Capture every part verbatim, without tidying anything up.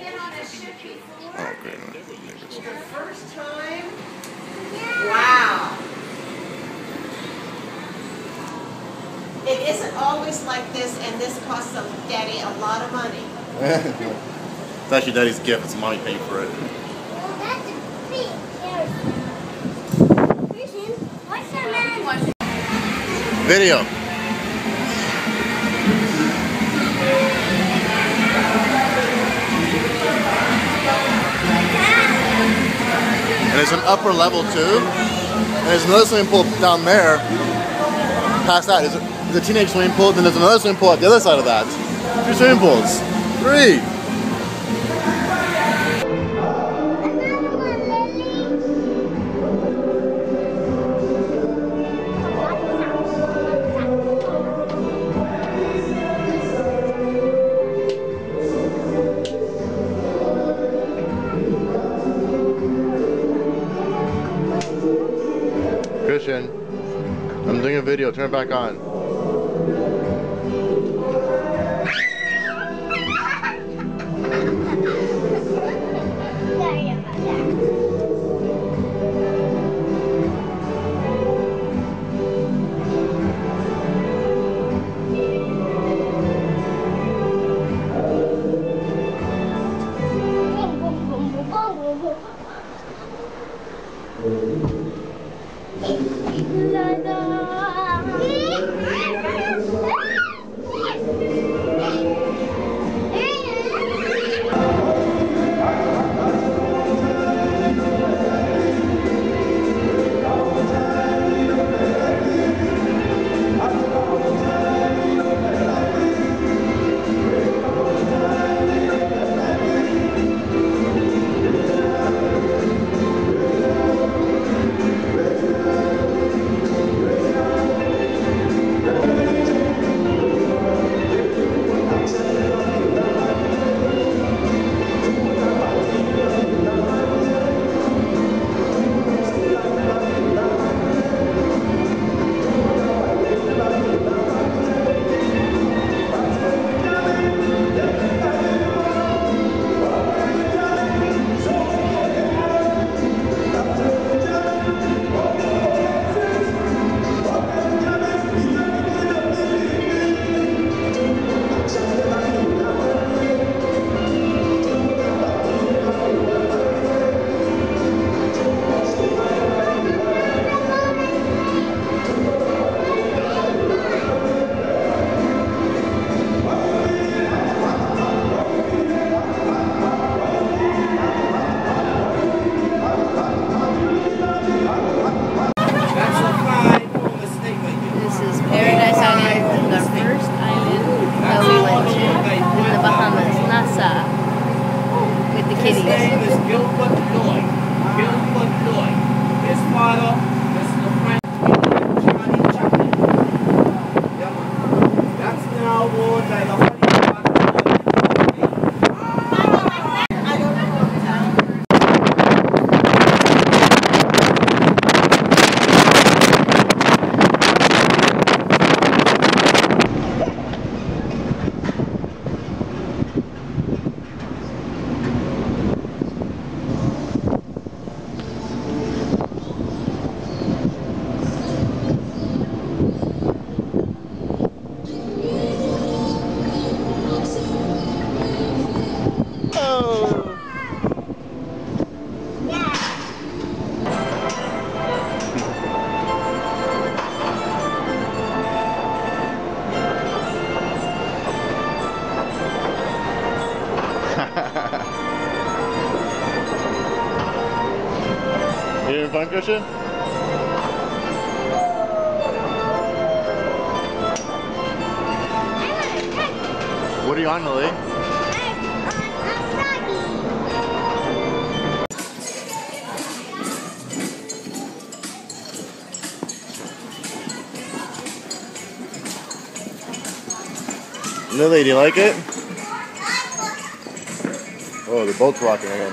okay. Your first time? Wow. It isn't always like this, and this costs some Daddy a lot of money. It's actually Daddy's gift. It's mommy paying for it. Well, that's a big carrot. What's the man? Video. And there's an upper level too. And there's another swimming pool down there. Past that, there's a, there's a teenage swimming pool. Then there's another swimming pool at the other side of that. Two swimming pools. Three. Christian, I'm doing a video. Turn it back on. You having fun, Christian? What are you on, Lily? Lily, do you like it? Oh, the boat's rocking again.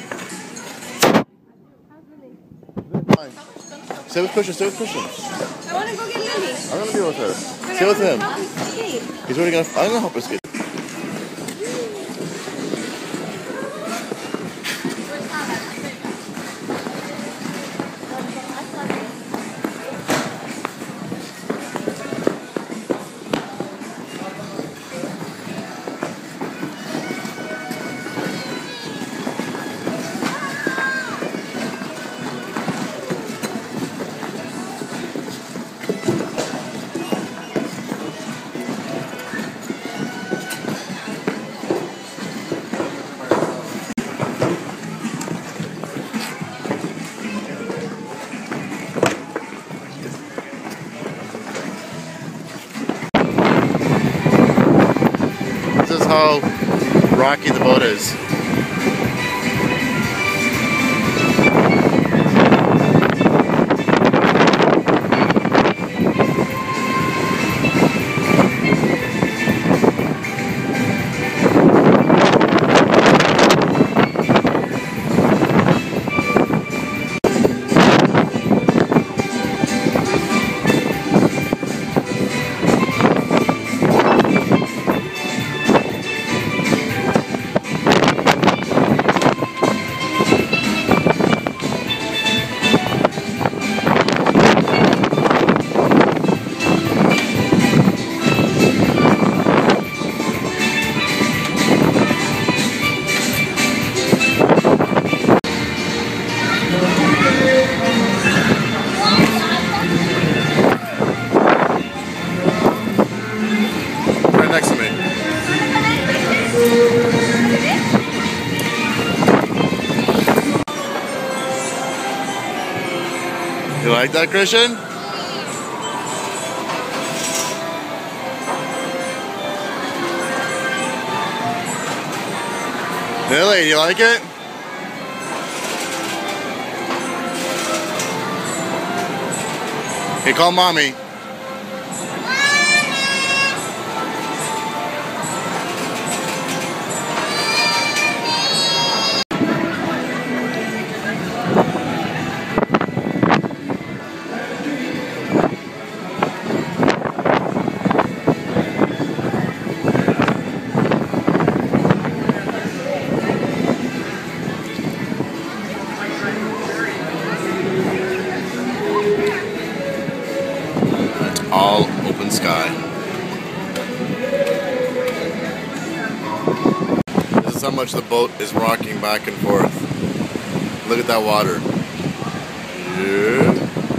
Fine. Stay with Christian, stay with Christian. I want to go get Lily. I'm gonna be with her. But Stay I with wanna him. help him skate. He's already gonna. I'm gonna help her skate. This is how rocky the boat is. Right next to me. You like that, Christian? Lily, you like it? Hey, call mommy. All open sky. This is how much the boat is rocking back and forth. Look at that water. Yeah.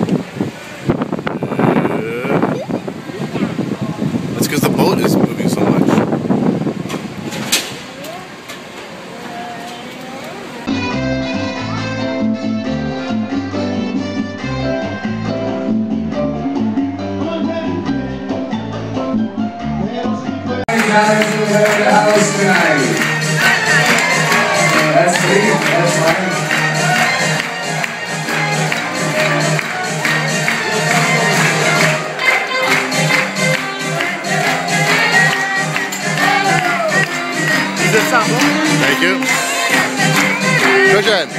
Yeah. It's because the boat is moving so much. Guys who have the house tonight. So that's me, that's fine. Is this something? Thank you. Christian.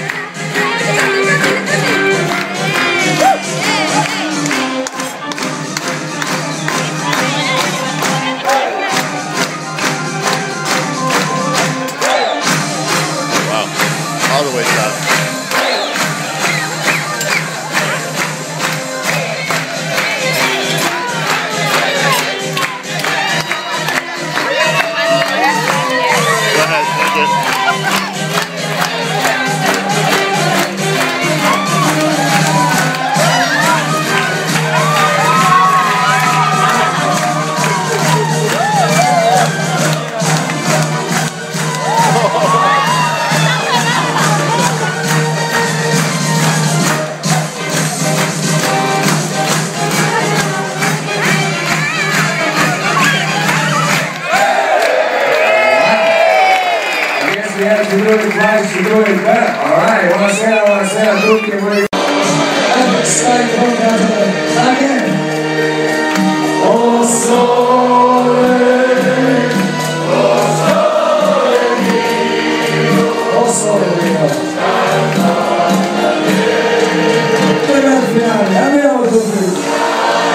All the way down. Go ahead, thank you. You have to do it twice, you do it better. Alright, one set, one set, do it where you slide the boat down to the again. Oh, sole, oh, sole mio, oh, sole mio. Poi al finale, abbiamo tutti.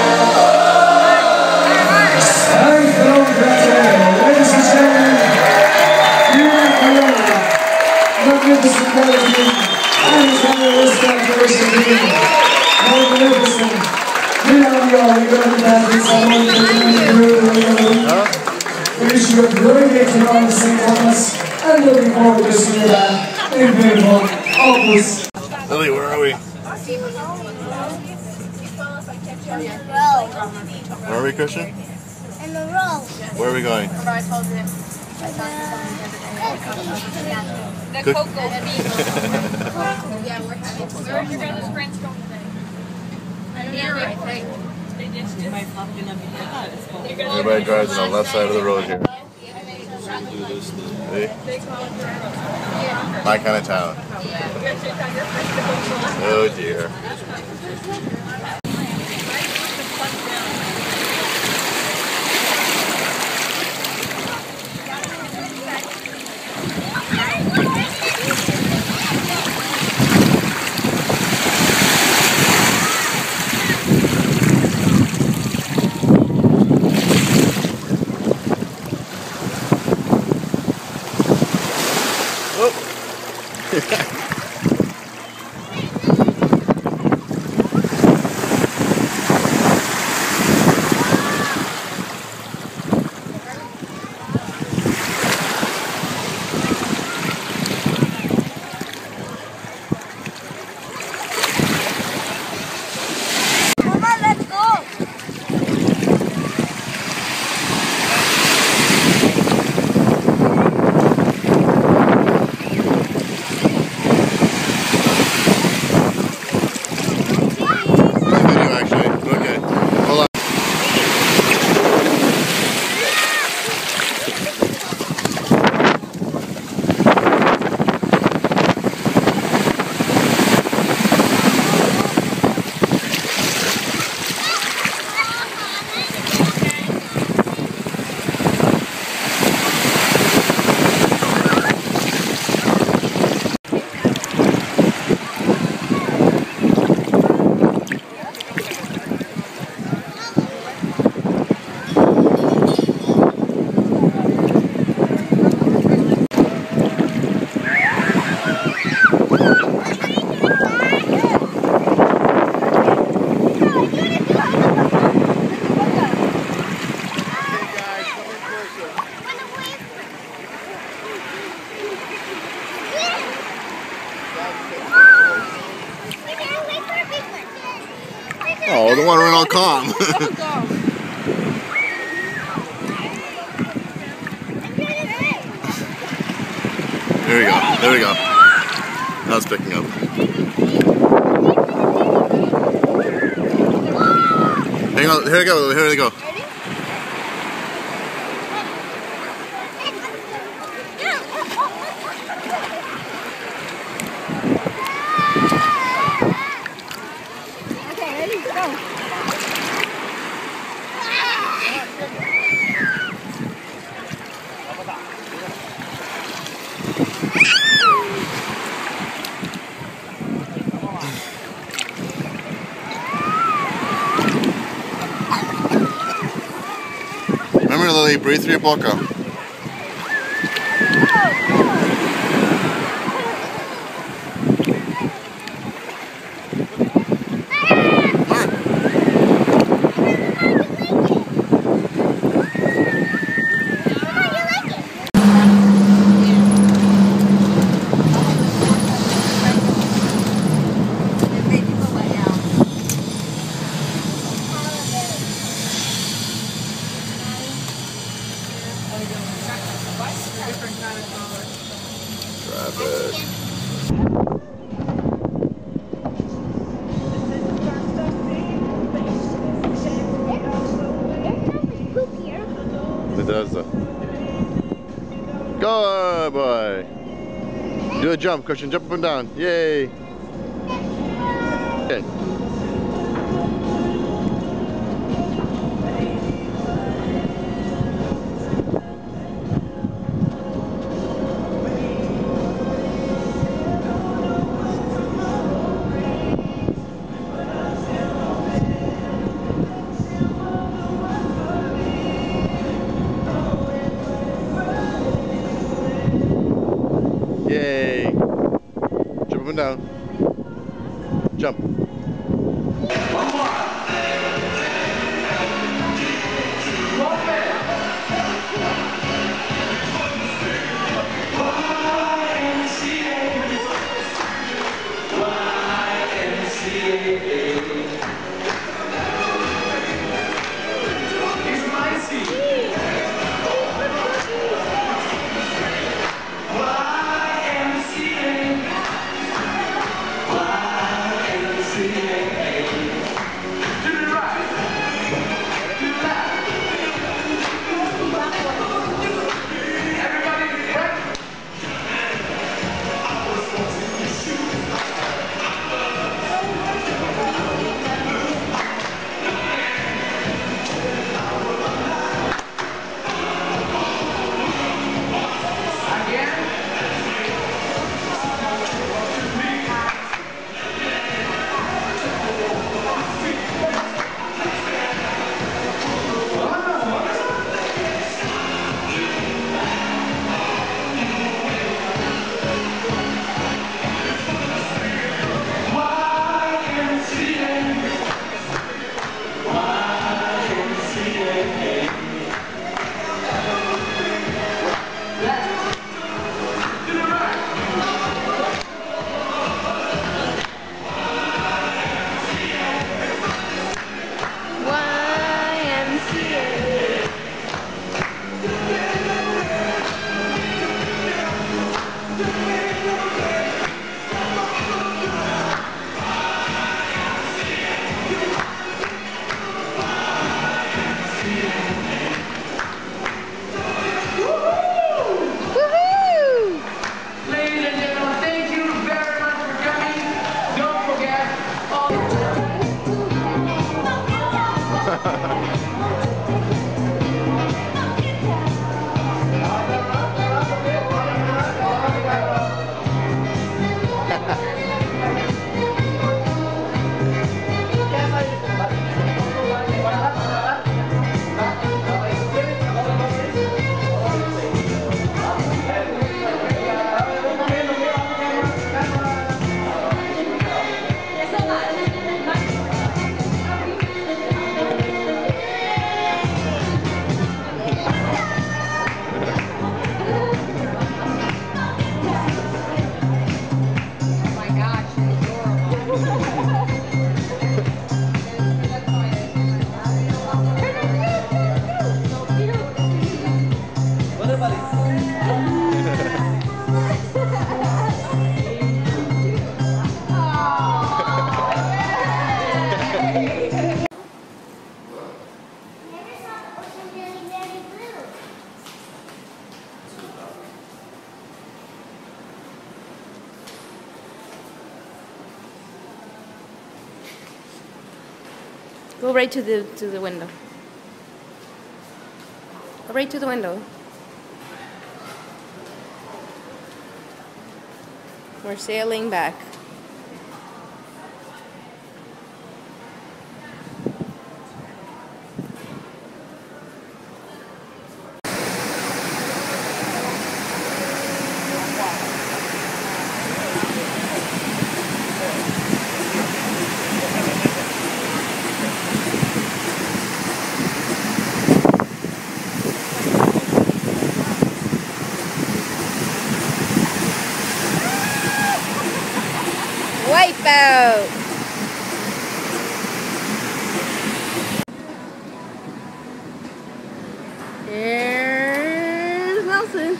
magnificent. We love you all. We're going to dance with someone to we wish you a very great time on the Saint Thomas and looking forward to seeing you back in beautiful August. Lily, where are we? Where are we, Christian? In the row. Where are we going? The Cook- cocoa bean. Yeah, we're having. Where's your brother's friends going today? Yeah, I think. Everybody drives on the left side of the road here. See? My kind of town. Oh dear. Mama, let's go. Oh, the one running all calm. There we go. There we go. Now it's picking up. Hang on. Here we go. Here we go. Okay, ready? Go. Remember, Lily, breathe through your boca. Traffic. It does though. Go, boy. Do a jump, Christian. Jump up and down. Yay. Okay. Yay. Jump up and down. Jump. Go right to the to the window. Go right to the window. We're sailing back. Wipeout! There's Nelson.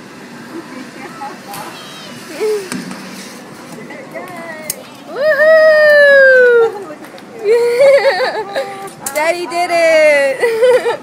Woohoo! Daddy did it!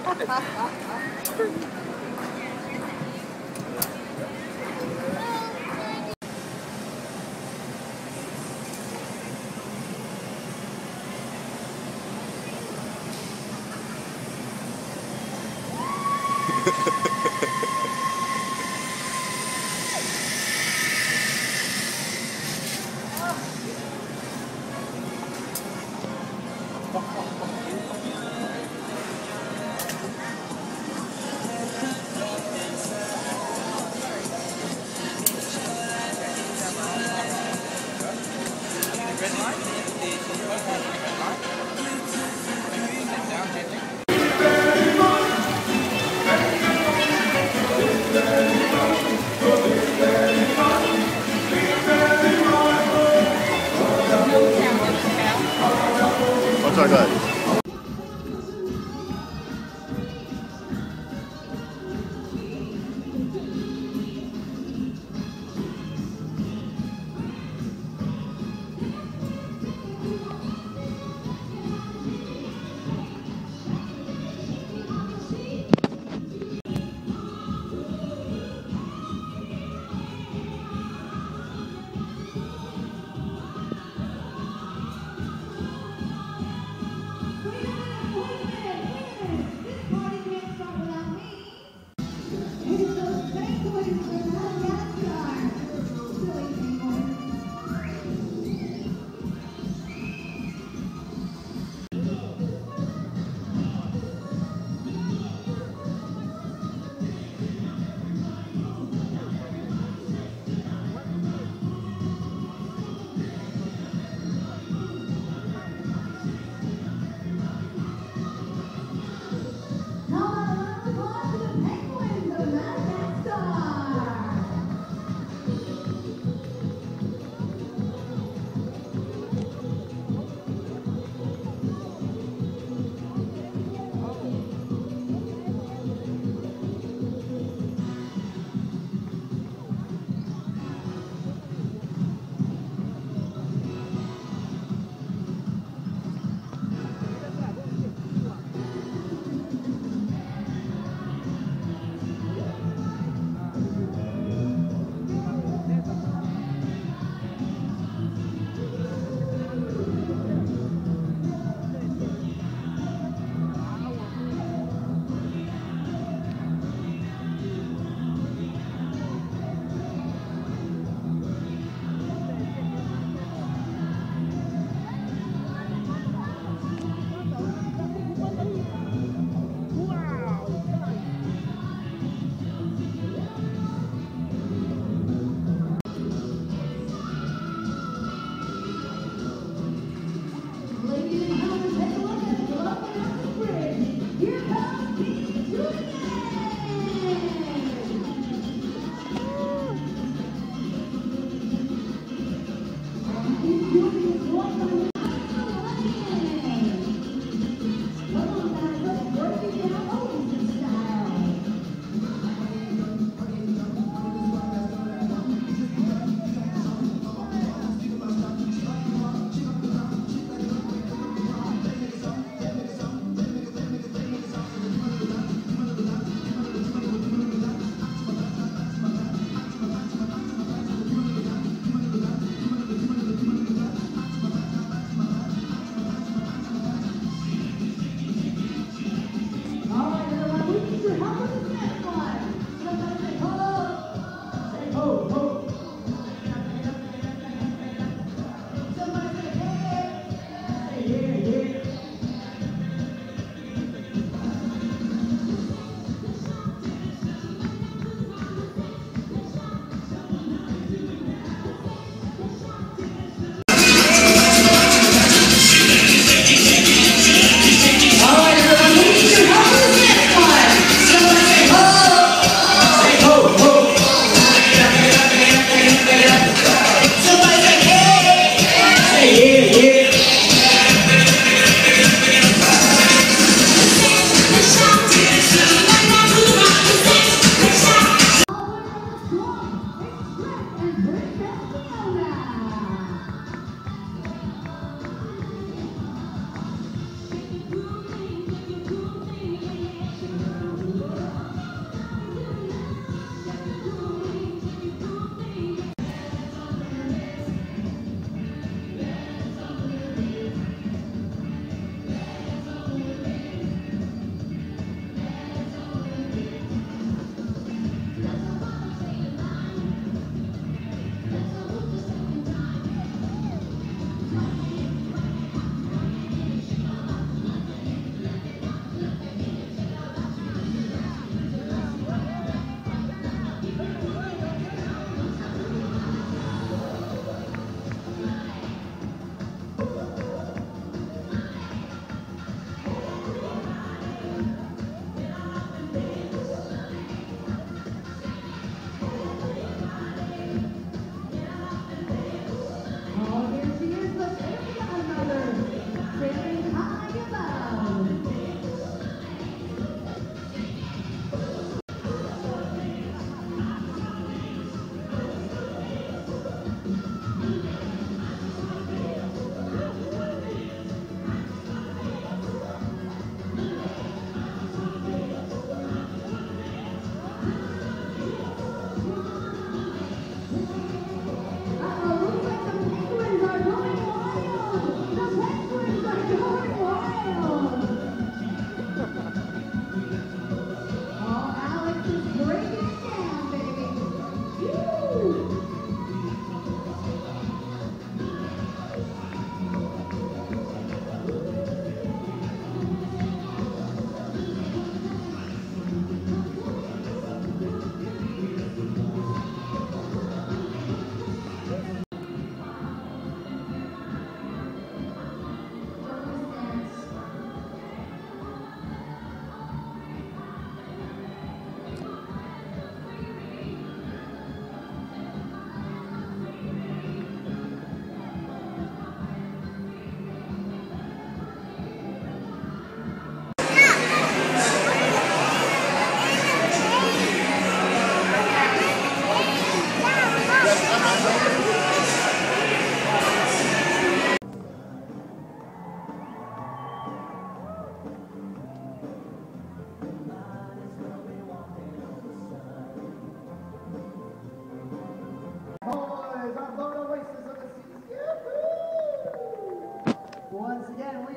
What's our good?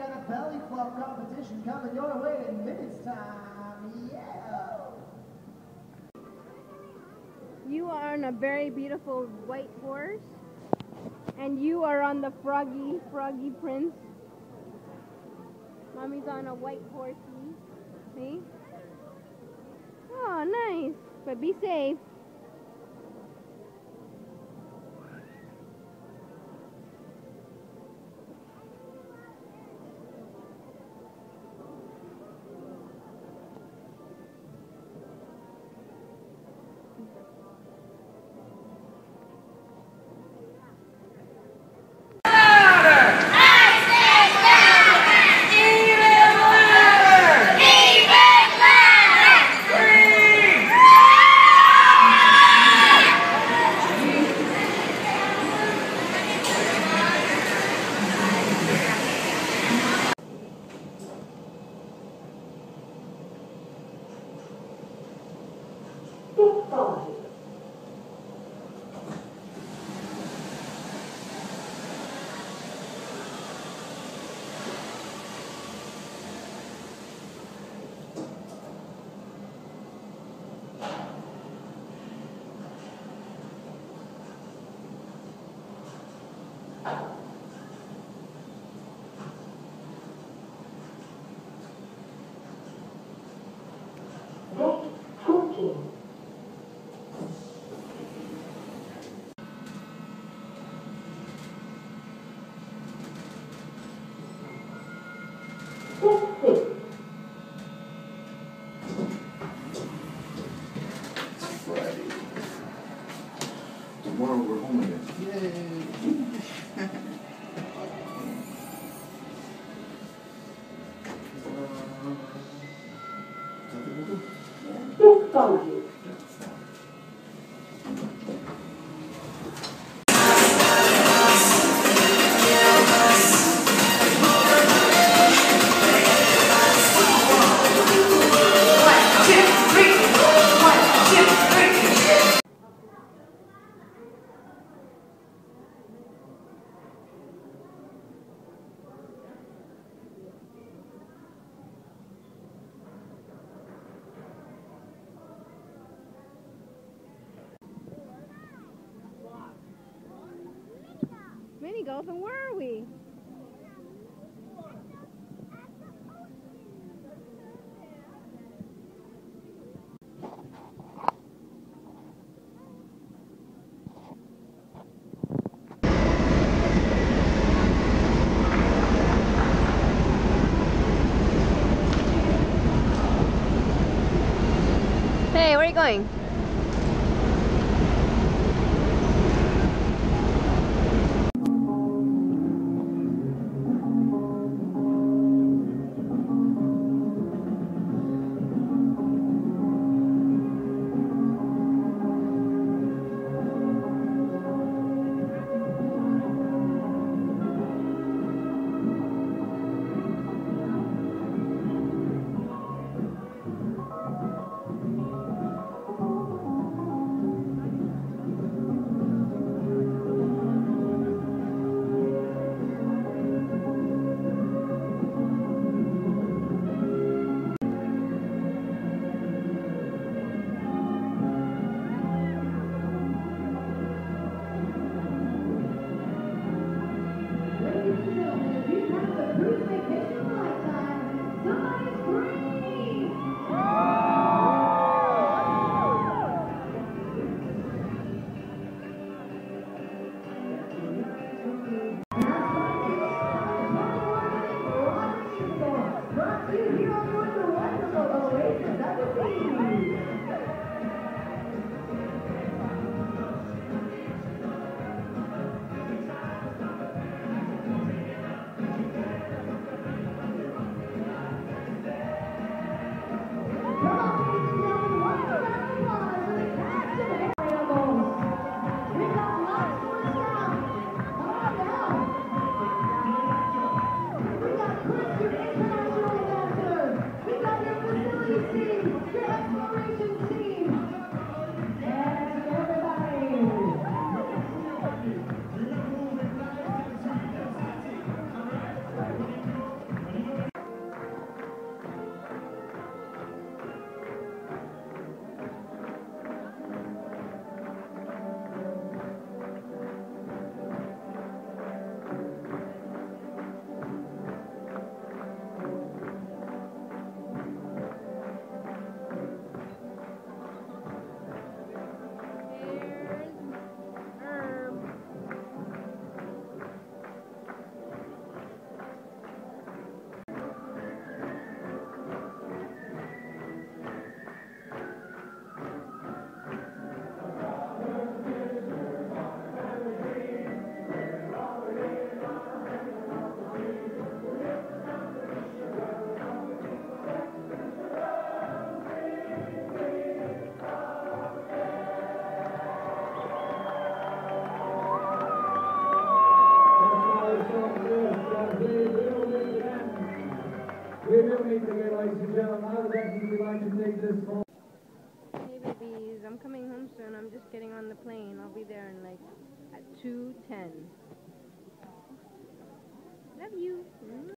got a belly flop competition coming your way in minutes time. Yeah. You are on a very beautiful white horse. And you are on the froggy, froggy prince. Mommy's on a white horsey. See? Oh, nice. But be safe. Tomorrow we're home again. Mini golf, and where are we? Hey, where are you going? Hey babies, I'm coming home soon. I'm just getting on the plane. I'll be there in like at two ten. Love you.